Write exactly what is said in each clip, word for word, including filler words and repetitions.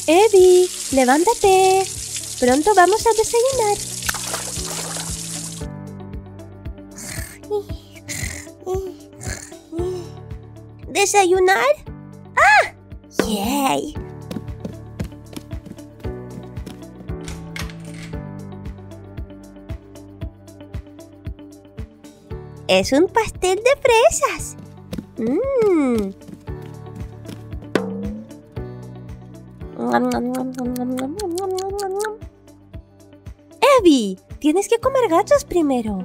Evi, levántate. Pronto vamos a desayunar. ¿Desayunar? ¡Ah! ¡Yay! Es un pastel de fresas. Mmm. Evi, tienes que comer gachos primero.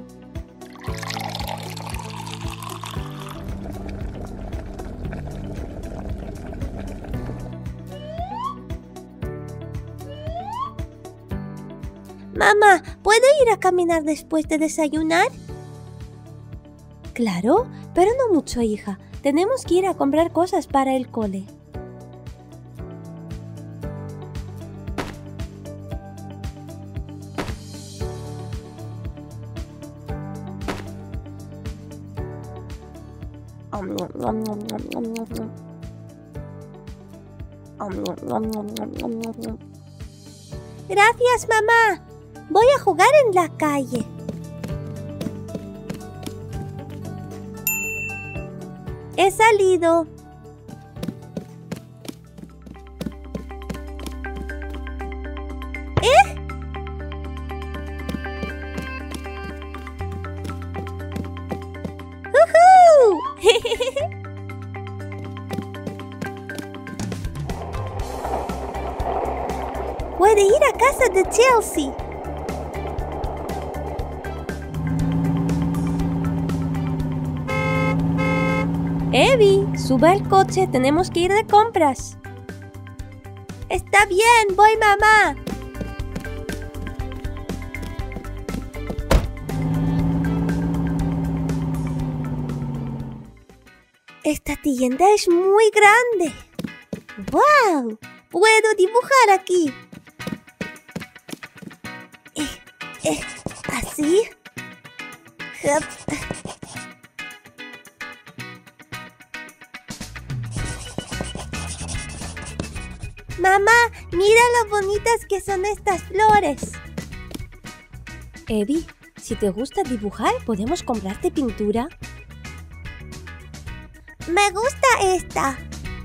Mamá, ¿puedo ir a caminar después de desayunar? Claro, pero no mucho, hija. Tenemos que ir a comprar cosas para el cole. Gracias, mamá. Voy a jugar en la calle. He salido. ¿Eh? ¡Uhú! Puede ir a casa de Chelsea. Evi, sube al coche, tenemos que ir de compras. Está bien, voy, mamá. Esta tienda es muy grande. ¡Wow! Puedo dibujar aquí. Eh, eh, ¿Así? Mamá, mira lo bonitas que son estas flores. Evi, si te gusta dibujar, podemos comprarte pintura. Me gusta esta.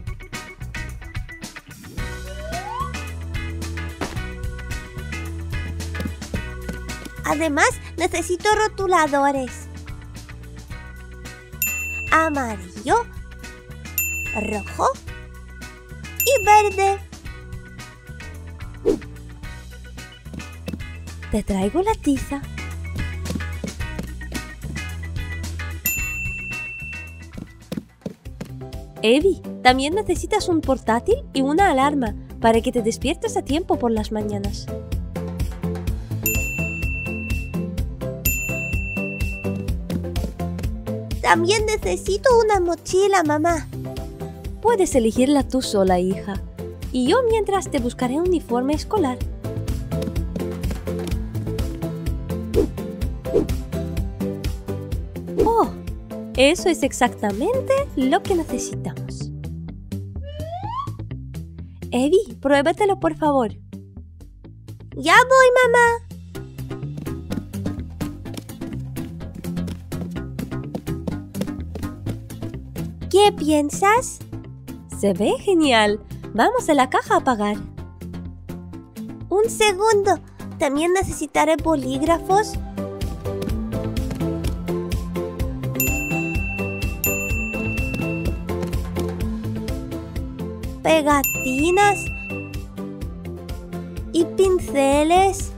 Además, necesito rotuladores. Amarillo, rojo y verde. Te traigo la tiza. Evi, también necesitas un portátil y una alarma para que te despiertes a tiempo por las mañanas. También necesito una mochila, mamá. Puedes elegirla tú sola, hija. Y yo mientras te buscaré un uniforme escolar. ¡Oh! Eso es exactamente lo que necesitamos. Evi, pruébatelo, por favor. Ya voy, mamá. ¿Qué piensas? Se ve genial. Vamos a la caja a pagar. Un segundo. También necesitaré bolígrafos. Pegatinas. Y pinceles.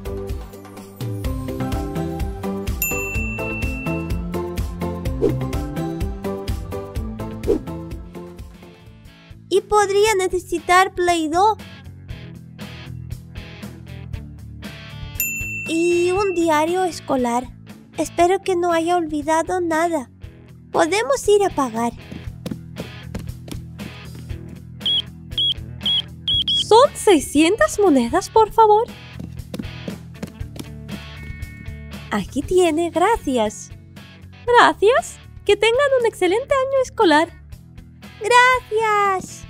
Y podría necesitar Play-Doh. Y un diario escolar. Espero que no haya olvidado nada. Podemos ir a pagar. Son seiscientas monedas, por favor. Aquí tiene, gracias. Gracias. Que tengan un excelente año escolar. Gracias.